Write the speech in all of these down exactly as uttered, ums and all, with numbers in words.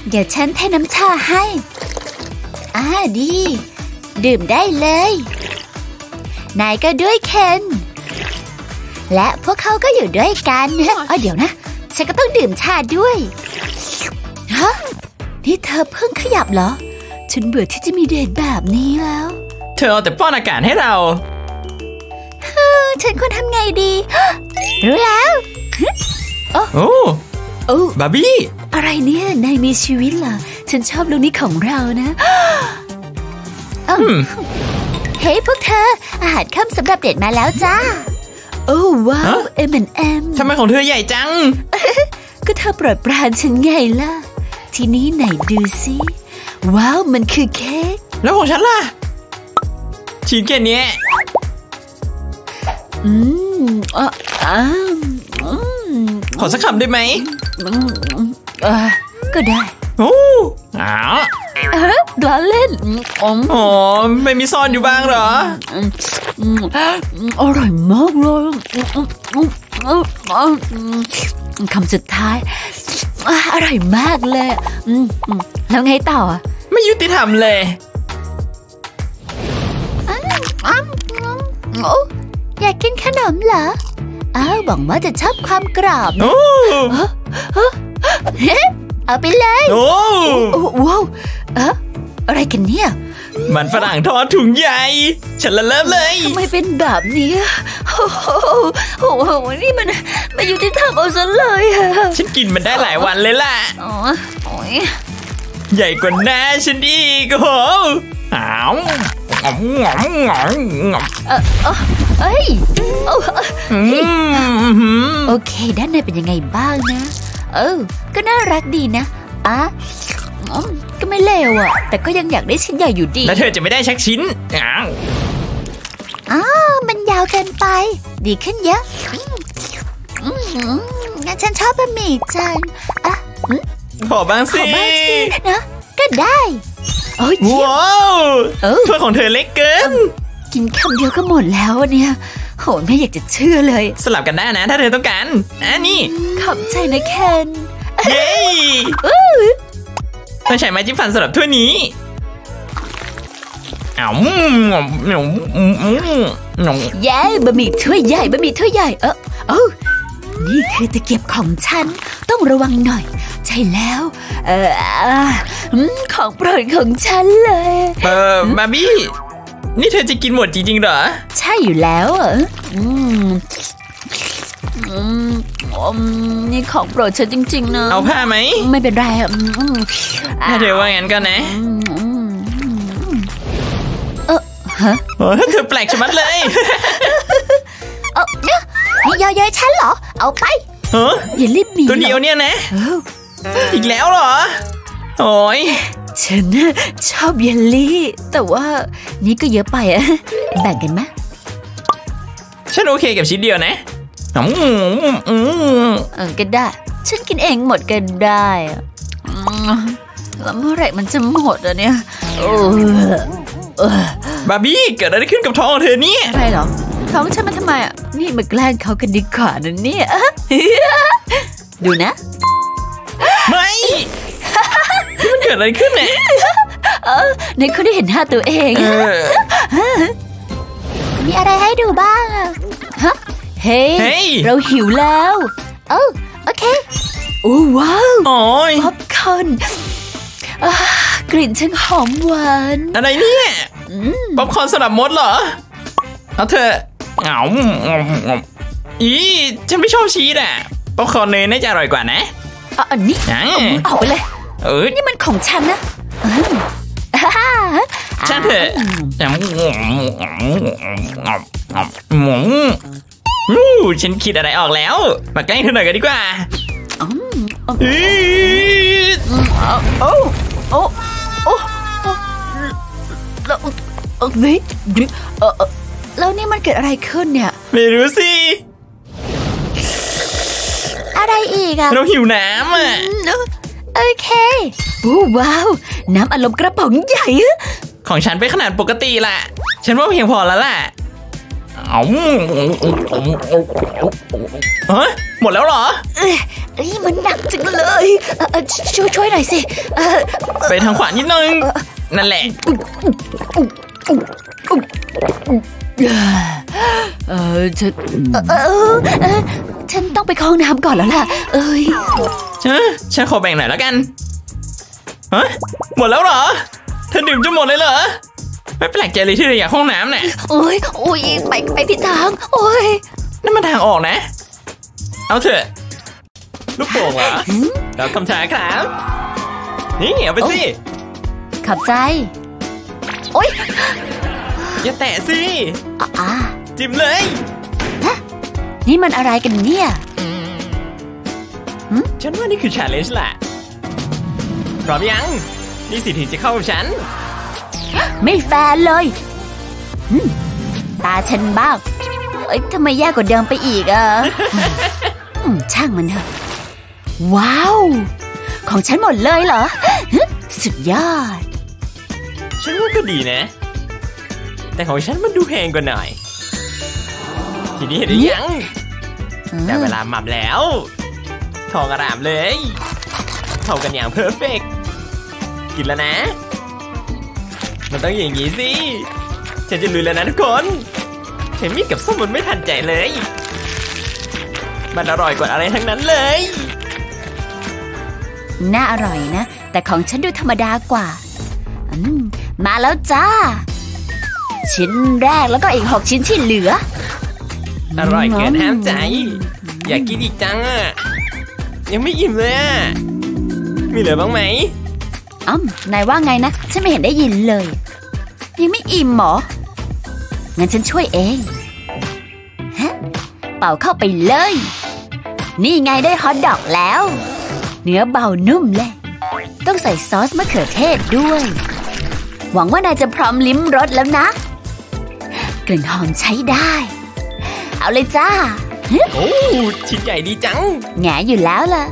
เดี๋ยวฉันเทน้ำชาให้อ่าดีดื่มได้เลยนายก็ด้วยเคนและพวกเขาก็อยู่ด้วยกันอ๋อเดี๋ยวนะฉันก็ต้องดื่มชาด้วยฮะนี่เธอเพิ่งขยับเหรอฉันเบื่อที่จะมีเดทแบบนี้แล้วเธอเอาแต่ป้อนอากาศให้เราฉันควรทำไงดีรู้แล้วโอ้โอ้บาร์บี้อะไรเนี่ยนายมีชีวิตเหรอฉันชอบลุคนี้ของเรานะเฮ้ยพวกเธออาหารค่ำสำหรับเด็กมาแล้วจ้าโอ้ว้าวเอ็มแอนด์เอ็มทำไมของเธอใหญ่จังก็เธอโปรดปรานฉันไงล่ะทีนี้ไหนดูสิว้าวมันคือเค้กแล้วของฉันล่ะชิ้นแค่นี้อืมอ่ะอ่าขอสักคำได้ไหมเออก็ได้โอ้อ๋อเออล้อเล่นอ๋อไม่มีซ่อนอยู่บ้างเหรออร่อยมากเลยคำสุดท้ายอร่อยมากเลยแล้วไงต่อไม่ยุติธรรมเลยอยากกินขนมเหรออ้าวหวังว่าจะชอบความกรอบนะเอาไปเลยโอ้ว้าวเอ๊ะอะไรกันเนี่ยมันฝรั่งทอดถุงใหญ่ฉันละเลิฟเลยทำไมเป็นแบบนี้โอ้โหโอ้โหนี่มันไม่ยุติธรรมเอาซะเลยฉันกินมันได้หลายวันเลยล่ะใหญ่กว่าหน้าฉันอีกโอ้โหอ้าวงอมงอมงอมงอมเออเอ้ยโอเคด้านในเป็นยังไงบ้างนะเออก็น่ารักดีนะอ่ะก็ไม่เลวอ่ะแต่ก็ยังอยากได้ชิ้นใหญ่อยู่ดีแล้วเธอจะไม่ได้ชักชิ้นอ้าวอ้าวมันยาวเกินไปดีขึ้นเยอะงั้นฉันชอบบะหมี่จังอ่ะขอบ้างสิขอบ้างสินะก็ได้โอ้ยว้าวถ้วยของเธอเล็กเกินกินคำเดียวก็หมดแล้วเนี่ยโหไม่อยากจะเชื่อเลยสลับกันได้นะถ้าเธอต้องการอ่ะนี่ขอบใจนะเคนเย้ต้องใช้ไม้จิ้มฟันสำหรับถ้วยนี้อ้าวเย้บะหมี่ถ้วยใหญ่บะหมี่ถ้วยใหญ่เออเออนี่คือตะเกียบของฉันต้องระวังหน่อยใช่แล้วเออของโปรดของฉันเลยเออบาร์บี้นี่เธอจะกินหมดจริงๆเหรอใช่อยู่แล้วอ่ะอืมอืมนี่ของโปรดฉันจริงๆนะเอาผ้าไหมไม่เป็นไรอ่ะถ้าเธอว่างั้นก็นะเออฮะเธอแปลกชะมัดเลยเออเนี่ยนี่ยอเย้ยฉันเหรอเอาไปเฮ้ยอย่ารีบหนีตัวเดียวเนี่ยนะอีกแล้วเหรอโอ้ยฉันชอบเยลลี่แต่ว่านี่ก็เยอะไปอะแบ่งกันไหมฉันโอเคกับชิ้นเดียวนะอืมอืมเออก็ได้ฉันกินเองหมดก็ได้แล้วเมื่อไหร่มันจะหมดอะเนี่ยบาร์บี้เกิดอะไรขึ้นกับท้องเธอเนี่ยอะไรหรอท้องฉันมาทำไมอ่ะนี่มาแกล้งเขากันดีกว่านะเนี่ยดูนะไม่มันเกิดอะไรขึ้นเนี่ยเออในคนได้เห็นหน้าตัวเองมีอะไรให้ดูบ้างอะฮะเฮ้ยเราหิวแล้วเออโอเคโอ้ว้าวป๊อปคอร์นกลิ่นช่างหอมหวานอะไรเนี่ยป๊อปคอร์นสลับมดเหรอเอาเธอเหงาอีฉันไม่ชอบชีสอ่ะป๊อปคอร์นเนยน่าจะอร่อยกว่านะอันนี้เอาไปเลยเออนี่มันของฉันนะฉันเถอะฉันคิดอะไรออกแล้วมาใกล้เธอหน่อยกันดีกว่าโอ้โอ้โอ้แล้วนี่แล้วนี่มันเกิดอะไรขึ้นเนี่ยไม่รู้สิอะไรอีกอะเราหิวน้ำอ่ะโอเคว้าวน้ำอารมณ์กระป๋องใหญ่ของฉันเป็นขนาดปกติแหละฉันว่าเพียงพอแล้วแหละเอาเฮ้ยหมดแล้วเหรอเอ้ยมันหนักจังเลยช่วยช่วยหน่อยสิไปทางขวานิดนึงนั่นแหละเออฉันเออฉันต้องไปเข้าห้องน้ำก่อนแล้วล่ะเอ้ยฉันฉันขอแบ่งหน่อยแล้วกันฮะหมดแล้วเหรอเธอดื่มจนหมดเลยเหรอไม่แปลกใจเลยที่เธออยากห้องน้ำเนี่ยโอ้ยโอ้ยไปไปผิดทางโอ้ยนั่นมันทางออกนะเอาเถอะลูกโป่งเหรอเราทำช้าครับนี่เอาไปสิขอบใจโอ๊ยอย่าแตะสิอ่าจิ้มเลยนี่มันอะไรกันเนี่ยฉันว่านี่คือ challenge แหละพร้อมยังนี่สิถึงจะเข้ากับฉันไม่แฟร์เลยตาฉันบ้างเอ้ยทำไมแย่กว่าเดิมไปอีกอ่ะช่างมันเถอะว้าวของฉันหมดเลยเหรอสุดยอดฉันว่าก็ดีนะแต่ของฉันมันดูแพงกว่าหน่อยทีนี้เห็นหรือยังแต่เวลาหมับแล้วทองอร่ามเลยเท่ากันอย่างเพอร์เฟกต์กินแล้วนะมันต้องอย่างนี้สิฉันจะลุยแล้วนะทุกคนเทมมี่กับส้มมันไม่ทันใจเลยมันอร่อยกว่าอะไรทั้งนั้นเลยน่าอร่อยนะแต่ของฉันดูธรรมดากว่ามาแล้วจ้าชิ้นแรกแล้วก็อีกหกชิ้นที่เหลืออร่อยเกินห้ามใจอยากกินอีกจังอ่ะยังไม่อิ่มเลยอ่ะมีเหลือบ้างไหมอ้ำนายว่าไงนะฉันไม่เห็นได้ยินเลยยังไม่อิ่มหรองั้นฉันช่วยเองฮะเป่าเข้าไปเลยนี่ไงได้ฮอทดอกแล้วเนื้อเบานุ่มเลยต้องใส่ซอสมะเขือเทศด้วยหวังว่านายจะพร้อมลิ้มรสแล้วนะกลิ่นหอมใช้ได้เอาเลยจ้าโอ้ชิ้นใหญ่ดีจังแง่อยู่แล้วล่ะ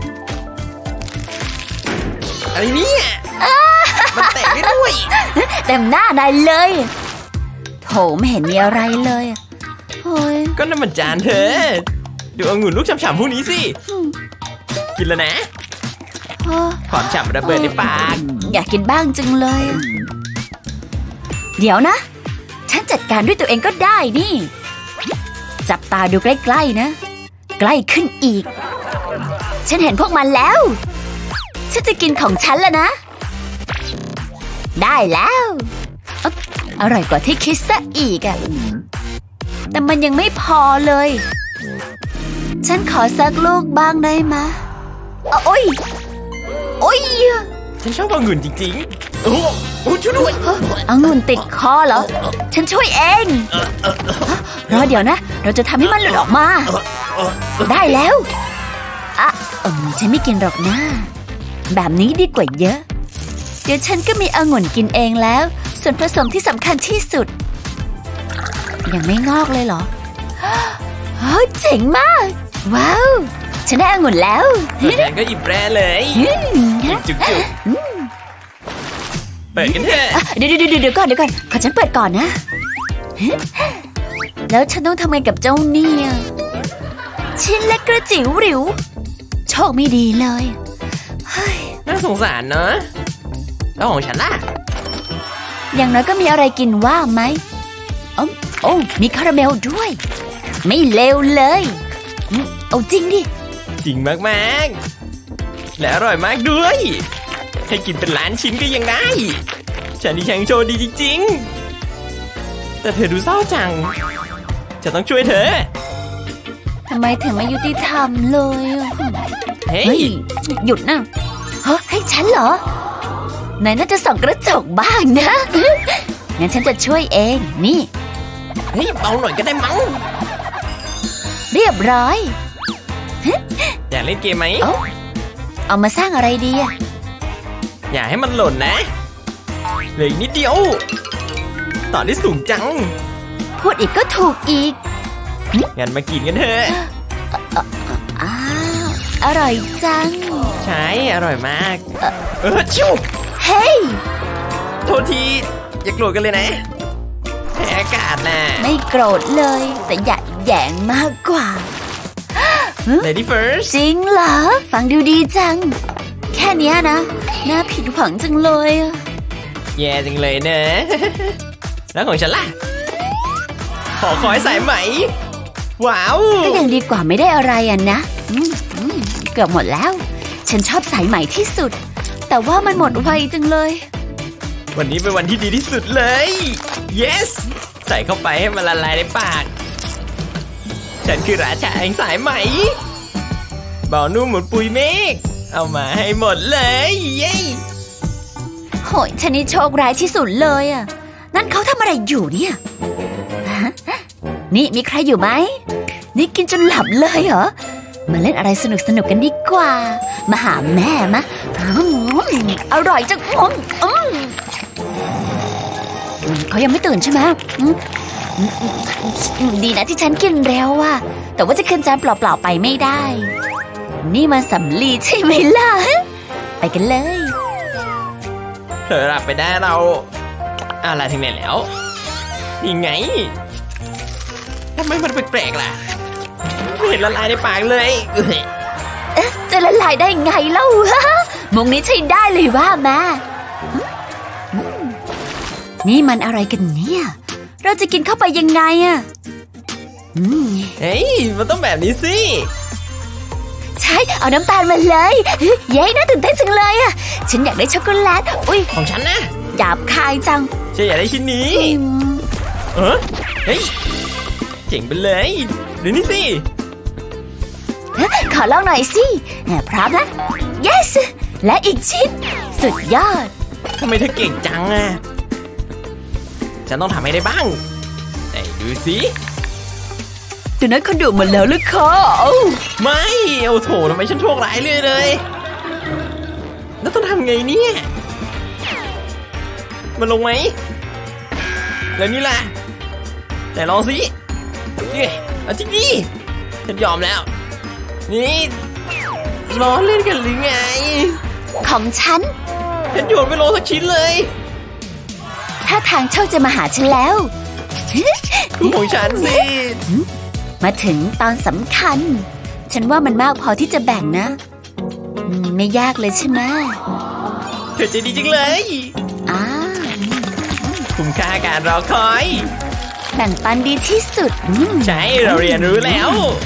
อะไรเนี่ยมันแตกได้ด้วยเต็มหน้านายเลยโถไม่เห็นมีอะไรเลยโอ้ยก็น้ำมันจานเธอดูองุ่นลูกฉ่ำๆพวกนี้สิกินแล้วนะความฉ่ำระเบิดในปากอยากกินบ้างจังเลยเดี๋ยวนะฉันจัดการด้วยตัวเองก็ได้นี่จับตาดูใกล้ๆนะใกล้ขึ้นอีกฉันเห็นพวกมันแล้วฉันจะกินของฉันแล้วนะได้แล้วอร่อยกว่าที่คิดซะอีกอะแต่มันยังไม่พอเลยฉันขอสักลูกบ้างได้ไหมโอ้ยโอ้ยฉันชอบองุ่นจริงๆโอ้โอ้ช่วยด้วยองุ่นติดคอเหรอฉันช่วยเองรอเดี๋ยวนะเราจะทำให้มันหลุดออกมาได้แล้วอ่ะเออฉันไม่กินหรอกนะแบบนี้ดีกว่าเยอะเดี๋ยวฉันก็มีองุ่นกินเองแล้วส่วนผสมที่สำคัญที่สุดยังไม่งอกเลยเหรอโอ้เจ๋งมากว้าวฉันได้องุ่นแล้วแล้วก็หยิบแปรเลยจุ๊บเปิดกันเถอะเดี๋ยวเดี๋ยวเดี๋ยวก่อนเดี๋ยวก่อนขอฉันเปิดก่อนนะแล้วฉันต้องทำไงกับเจ้าเนี่ยชิ้นเล็กกระจิ๋วหริวโชคไม่ดีเลยน่าสงสารเนอะแล้วของฉันล่ะอย่างน้อยก็มีอะไรกินว่าไหมอ๋อโอ้มีคาราเมลด้วยไม่เลวเลยเอาจริงดิจริงมากๆและอร่อยมากด้วยให้กินเป็นล้านชิ้นก็ยังได้ฉันนี่ช่างโชว์ดีจริงๆแต่เธอดูเศร้าจังจะต้องช่วยเธอทำไมถึงไม่ยุติธรรมเลยเฮ้ยหยุดนะเฮ้ยให้ฉันเหรอนายน่าจะส่องกระจกบ้างนะงั้นฉันจะช่วยเองนี่เฮ้ยเบาหน่อยก็ได้มั้งเรียบร้อยอยากเล่นเกมไหมเอาเอามาสร้างอะไรดีอะอย่าให้มันหล่นนะเหลืออีกนิดเดียวต่อได้สูงจังพูดอีกก็ถูกอีกงั้นมากินกันเถอะอ้าวอร่อยจังใช่อร่อยมากเออชิวเฮ้ยโทษทีอย่าโกรธกันเลยนะแพ้อากาศน่ะไม่โกรธเลยแต่อยากแย่งมากกว่า Lady First จริงเหรอฟังดูดีจังแค่นี้นะน่าผิดหวังจังเลยแย่จังเลยเนอะแล้วของฉันล่ะขอคอยสายไหมว้าวก็ยังดีกว่าไม่ได้อะไรอ่ะนะเกือบหมดแล้วฉันชอบสายไหมที่สุดแต่ว่ามันหมดไวจังเลยวันนี้เป็นวันที่ดีที่สุดเลย yes ใส่เข้าไปให้มันละลายในปากฉันคือราชาแห่งสายไหมเบานุ่มเหมือนปุยเมฆเอามาให้หมดเลยเย้โหยฉันนี่โชคร้ายที่สุดเลยอ่ะนั่นเขาทำอะไรอยู่เนี่ยนี่มีใครอยู่ไหมนี่กินจนหลับเลยเหรอมาเล่นอะไรสนุกสนุกกันดีกว่ามาหาแม่มะอร่อยจังเขายังไม่ตื่นใช่ไหมดีนะที่ฉันกินเร็วอ่ะแต่ว่าจะขึ้นจานเปล่าๆไปไม่ได้นี่มันสำลีใช่ไหมล่ะไปกันเลยเผลอหลับไปได้เราอะไรถึงไหนแล้วยังไงทำไมมันแปลกๆล่ะไม่เห็นละลายในปากเลยเอ๊ะจะละลายได้ไงเล่าฮะมุกนี้ใช้ได้เลยว่ามานี่มันอะไรกันเนี่ยเราจะกินเข้าไปยังไงอะเฮ้ยมันต้องแบบนี้สิใช่เอาน้ำตาลมาเลยเย้น่าตื่นเต้นจังเลยอะฉันอยากได้ช็อกโกแลตอุ้ยของฉันนะหยาบคายจังฉันอยากได้ชิ้นนี้เออเฮ้ยเจ๋งไปเลยดูนี่สิขอลองหน่อยสิพร้อมนะ yes และอีกชิ้นสุดยอดทำไมเธอเก่งจังอะฉันต้องทำให้ได้บ้างไหนดูสิตัวนั้นเขาดุมาแล้วหรือคะไม่โอ้โถทำไมฉันโชคร้ายเลยเลยแล้วต้องทำไงเนี่ยมันลงไหมแล้วนี่ล่ะแต่ลองสินี่เอาจริงดิฉันยอมแล้วนี่ล้อเล่นกันหรือไงของฉันฉันโยนไปโลสักชิ้นเลยถ้าทางโชคจะมาหาฉันแล้วของฉันสิมาถึงตอนสำคัญฉันว่ามันมากพอที่จะแบ่งนะไม่ยากเลยใช่ไหมเธอใจดีจังเลยอ่าคุ้มค่าการรอคอยแบ่งปันดีที่สุดใช่เราเรียนรู้แล้ว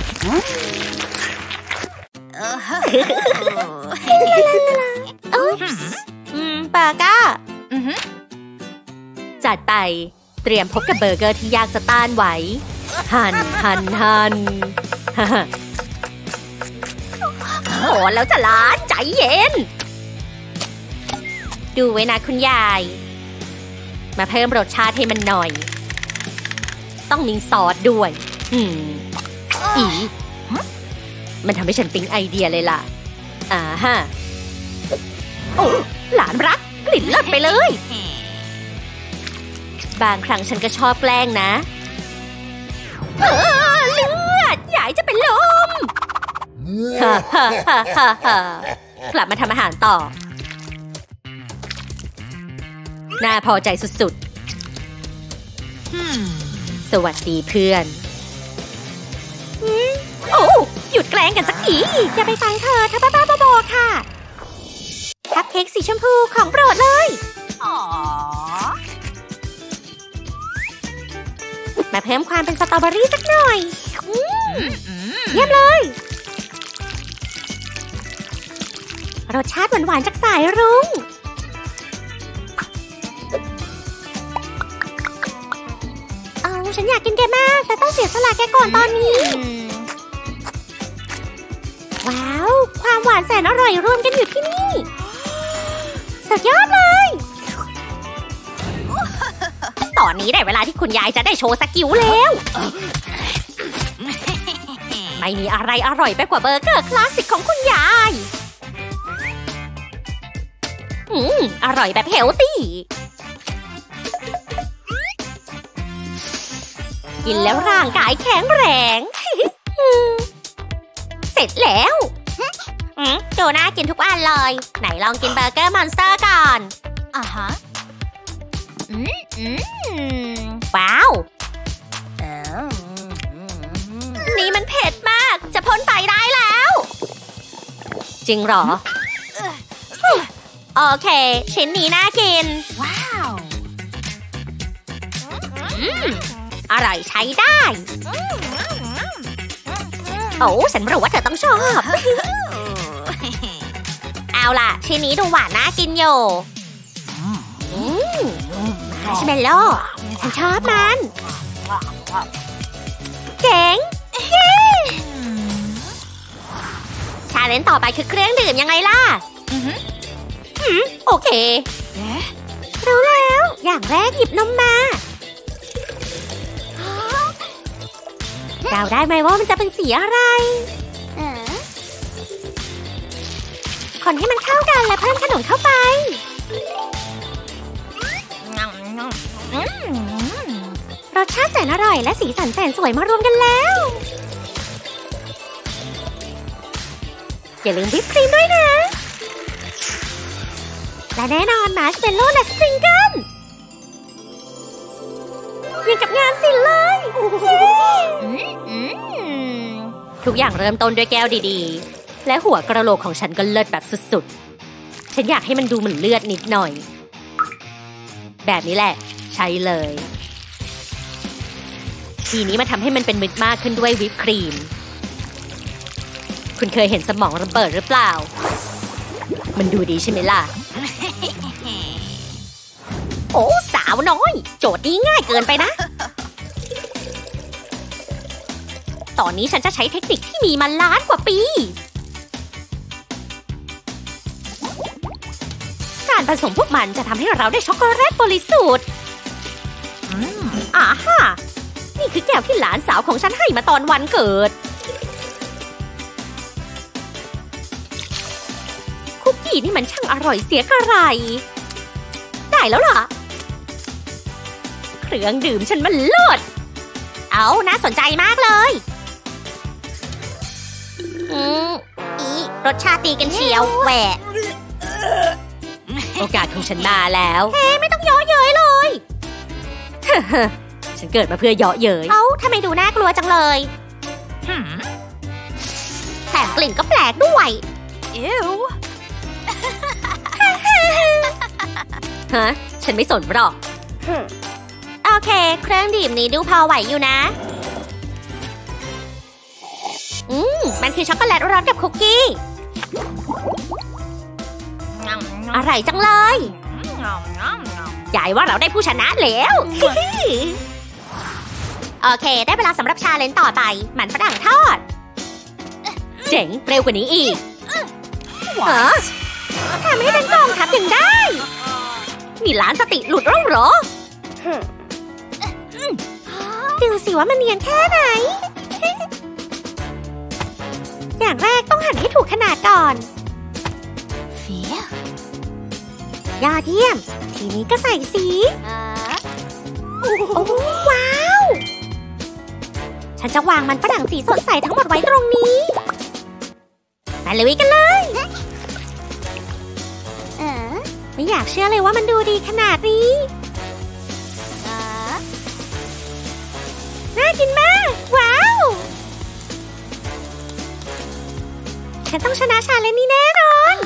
ปาก้าจัดไปเตรียมพบกับเบอร์เกอร์ที่ยากจะต้านไหวหั่นหั่นหั่นโหแล้วจะล้านใจเย็นดูไว้นะคุณยายมาเพิ่มรสชาติให้มันหน่อยต้องมีซอสด้วยอืมอีมันทำให้ฉันปิ๊งไอเดียเลยล่ะอ่าฮะโอ้หลานรักกลิ่นเลิศไปเลยบางครั้งฉันก็ชอบแกล้งนะเออเลือดยายจะเป็นลมฮ่าฮ่าฮ่าฮ่าฮ่ากลับมาทำอาหารต่อน่าพอใจสุดๆสวัสดีเพื่อนโอ้หยุดแกล้งกันสักทีอย่าไปฟังเธอถ้าบ้าๆบอๆค่ะคัพเค้กสีชมพูของโปรดเลยมาเพิ่มความเป็นสตรอเบอรี่สักหน่อยเยี่ยมเลยรสชาติหวานๆจากสายรุ้งเอาฉันอยากกินแกมากแต่ต้องเสียสละแกก่อนตอนนี้ว้าวความหวานแสนอร่อยรวมกันอยู่ที่นี่สุดยอดเลยตอนนี้ได้เวลาที่คุณยายจะได้โชว์สกิลแล้วไม่มีอะไรอร่อยไปกว่าเบอร์เกอร์คลาสสิกของคุณยายอืมอร่อยแบบเฮลตี้กินแล้วร่างกายแข็งแรงเสร็จแล้วดูน่ากินทุกอันเลยไหนลองกินเบอร์เกอร์มอนสเตอร์ก่อนอ่าฮะอืว้าวนี่มันเผ็ดมากจะพ้นไปได้แล้วจริงเหรอโอเคชิ้นนี้น่ากินว้าวอร่อยใช้ได้โอ้ฉันรู้ว่าเธอต้องชอบเอาล่ะชิ้นนี้ดูหวานน่ากินอยู่มาร์ชเมลโล่ฉันชอบมันเจ๋งชาเลนจ์ต่อไปคือเครื่องดื่มยังไงล่ะโอเครู้แล้วอย่างแรกหยิบนมมาเดาได้ไหมว่ามันจะเป็นสีอะไรคนให้มันเข้ากันและเพิ่มขนมเข้าไปรสชาติแสนอร่อยและสีสันแสนสวยมารวมกันแล้วอย่าลืมวิปครีมด้วยนะและแน่นอนมาร์ชเมลโล่และสปริงเกิลยังกับงานศิลป์เลยทุกอย่างเริ่มต้นด้วยแก้วดีๆและหัวกระโหลกของฉันก็เลิศแบบสุดๆฉันอยากให้มันดูเหมือนเลือดนิดหน่อยแบบนี้แหละใช่เลยทีนี้มาทำให้มันเป็นมิตรมากขึ้นด้วยวิปครีมคุณเคยเห็นสมองระเบิดหรือเปล่ามันดูดีใช่ไหมล่ะโอ้สาวน้อยโจทย์นี้ง่ายเกินไปนะตอนนี้ฉันจะใช้เทคนิคที่มีมาล้านกว่าปีการผสมพวกมันจะทำให้เราได้ช็อกโกแลตบริสุทธิ์อ่าฮะนี่คือแก้วที่หลานสาวของฉันให้มาตอนวันเกิดคุกกี้นี่มันช่างอร่อยเสียกระไรได้แล้วล่ะเครื่องดื่มฉันมันเลิศเอาน่าสนใจมากเลยอืมอีรสชาติตีกันเชียวแหวะโอกาสของฉันมาแล้วเฮ้ไม่ต้องเยาะเย้ยเลยฉันเกิดมาเพื่อเยาะเย้ยเอ้าทำไมดูน่ากลัวจังเลยแถมกลิ่นก็แปลกด้วยอิ๊วฮะฉันไม่สนหรอกโอเคเครื่องดื่มนี้ดูพอไหวอยู่นะอืมมันคือช็อกโกแลตร้อนกับคุกกี้อร่อยจังเลยยายว่าเราได้ผู้ชนะแล้วโอเคได้เวลาสำหรับชาเลนจ์ต่อไปหมันฝรั่งทอดเจ๋งเร็วกว่านี้อีกเหรอทำให้เป็นกองทัพยังได้นี่ร้านสติหลุดแล้วเหรอดูสิว่ามันเนียนแค่ไหนอย่างแรกต้องหั่นให้ถูกขนาดก่อนเฟี้ยอดเยี่ยมทีนี้ก็ใส่สีโอ้ว้าวฉันจะวางมันฝรั่งสีสดใสทั้งหมดไว้ตรงนี้มาลุยกันเลยไม่อยากเชื่อเลยว่ามันดูดีขนาดนี้น่ากินมากว้าวฉันต้องชนะชาเลนจ์นี้แน่นอน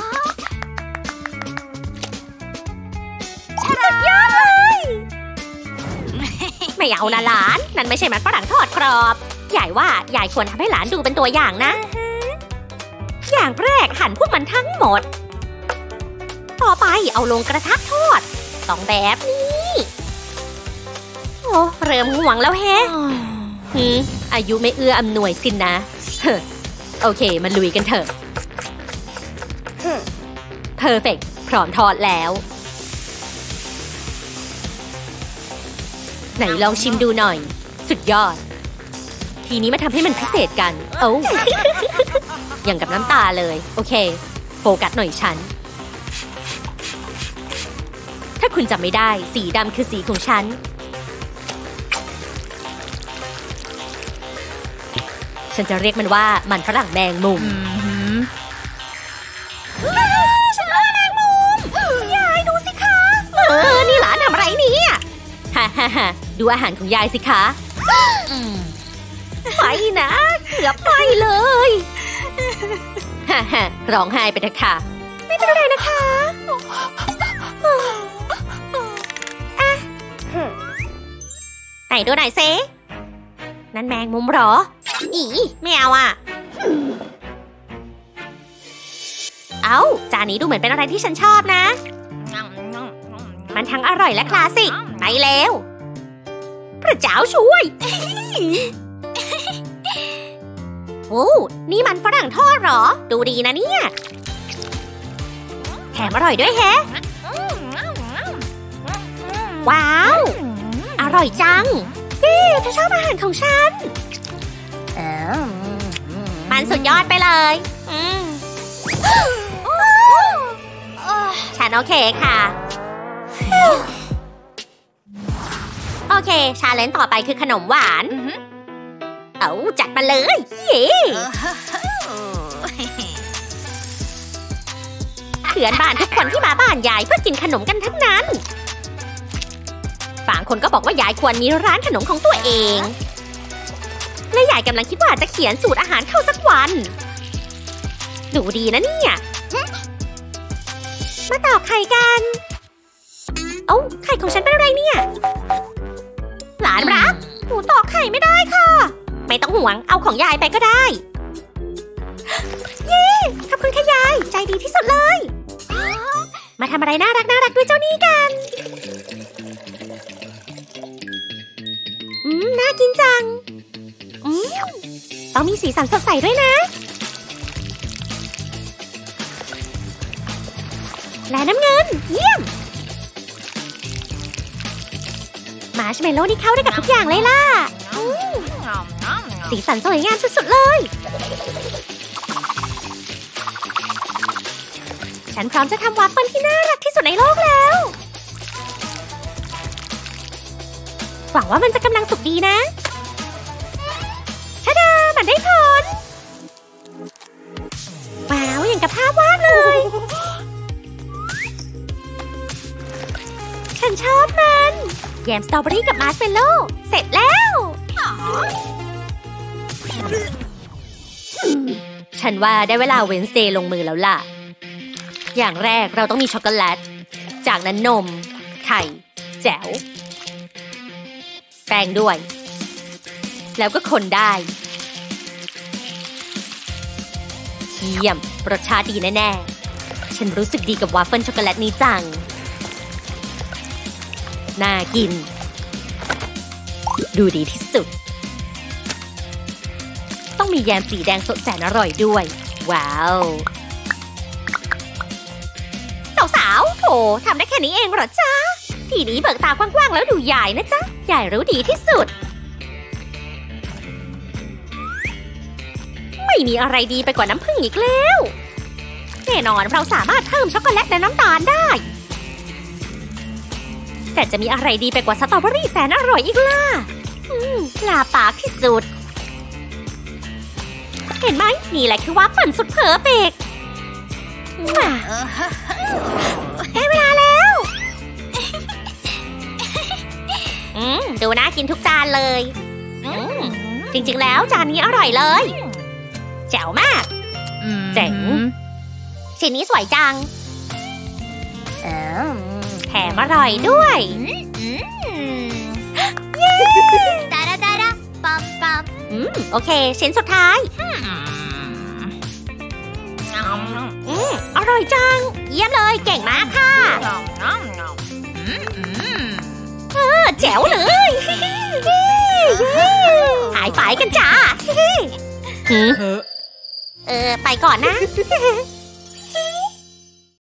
สุดยอดเลยไม่เอานะหลานนั่นไม่ใช่มันฝรั่งทอดกรอบยายว่ายายควรทำให้หลานดูเป็นตัวอย่างนะอย่างแรกหั่นพวกมันทั้งหมดต่อไปเอาลงกระทะทอดต้องแบบนี้โอ้เริ่มง่วงแล้วแฮะหืมอายุไม่เอื้ออำนวยสินนะโอเคมาลุยกันเถอะเพอร์เฟกต์พร้อมทอดแล้วไหนลองชิมดูหน่อยสุดยอดทีนี้มาทำให้มันพิเศษกันโอ้อย่างกับน้ำตาเลยโอเคโฟกัสหน่อยฉันถ้าคุณจำไม่ได้สีดำคือสีของฉันฉันจะเรียกมันว่ามันฝรั่งแมงมุมฉันว่าแมงมุมยายดูสิคะเออนี่หลานทำอะไรเนี่ยฮ่าดูอาหารของยายสิคะไปนะเกือบไปเลยฮ่าฮ่าร้องไห้ไปเถอะค่ะไม่เป็นไรนะคะไหนดูหน่อยเซนั่นแมงมุมหรออีไม่เอาอ่ะเอ้าจานนี้ดูเหมือนเป็นอะไรที่ฉันชอบนะมันทั้งอร่อยและคลาสสิกไปแล้วพระเจ้าช่วยโอ้นี่มันฝรั่งทอดหรอดูดีนะเนี่ยแถมอร่อยด้วยแฮะว้าวอร่อยจังเย้เธอชอบอาหารของฉันมันสุดยอดไปเลยฉันโอเคค่ะโอเคชาเลนจ์ต่อไปคือขนมหวานเอาจัดมาเลยเย้เพื่อนบ้านทุกคนที่มาบ้านยายเพื่อกินขนมกันทั้งนั้นบางคนก็บอกว่ายายควรมีร้านขนมของตัวเองและยายกำลังคิดว่าจะเขียนสูตรอาหารเข้าสักวันดูดีนะเนี่ยมาตอกไข่กันเอ้าไข่ของฉันเป็นอะไรเนี่ยหลานรักหนูตอกไข่ไม่ได้ค่ะไม่ต้องห่วงเอาของยายไปก็ได้เย้ขอบคุณค่ะยายใจดีที่สุดเลยมาทำอะไรน่ารักน่ารักด้วยเจ้านี่กันอืมน่ากินจังอืมต้องมีสีสันสดใสด้วยนะและน้ำเงินเยี่ยมมาร์ชเมลโล่นี่เข้าได้กับทุกอย่างเลยล่ะสีสันสวยงามสุดๆเลยฉันพร้อมจะทำวาฟเฟิลที่น่ารักที่สุดในโลกแล้วหวังว่ามันจะกำลังสุกดีนะทะดามันได้ผลว้าวอย่างกับภาพวาดเลยฉันชอบมันแยมสตรอเบอรี่กับมาร์ชเมลโล่เสร็จแล้วฉันว่าได้เวลาเวนสเดย์ลงมือแล้วล่ะอย่างแรกเราต้องมีช็อกโกแลตจากนั้นนมไข่แจ๋วแป้งด้วยแล้วก็คนได้เยี่ยมรสชาติดีแน่ๆฉันรู้สึกดีกับวาฟเฟิลช็อกโกแลตนี้จังน่ากินดูดีที่สุดต้องมีแยมสีแดงสดแสนอร่อยด้วยว้าวสาวๆโถทำได้แค่นี้เองเหรอจ๊ะทีนี้เบิกตากว้างๆแล้วดูยายนะจ๊ะยายรู้ดีที่สุดไม่มีอะไรดีไปกว่าน้ำผึ้งอีกแล้วแน่นอนเราสามารถเพิ่มช็อกโกแลตและน้ำตาลได้แต่จะมีอะไรดีไปกว่าสตรอเบอรี่แสนอร่อยอีกล่ะลาปากที่สุดเห็นไหมนี่แหละคือวาฟเฟิลสุดเพอร์เฟกต์ได้เวลาแล้วอืมดูน่ากินทุกจานเลยจริงๆแล้วจานนี้อร่อยเลยแจ๋วมากเจ๋งชิ้นนี้สวยจังแถมอร่อยด้วยเย้ดาดาดาดาปั๊มปั๊มอืมโอเคชิ้นสุดท้ายอืมอร่อยจังเยี่ยมเลยเก่งมากค่ะเออแจ๋วเลยหายไปกันจ้าเออไปก่อนนะ